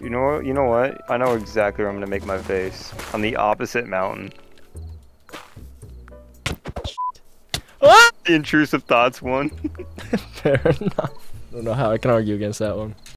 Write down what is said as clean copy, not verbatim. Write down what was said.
You know what? You know what? I know exactly where I'm gonna make my base. On the opposite mountain. Ah! The intrusive thoughts one. Fair enough. I don't know how I can argue against that one.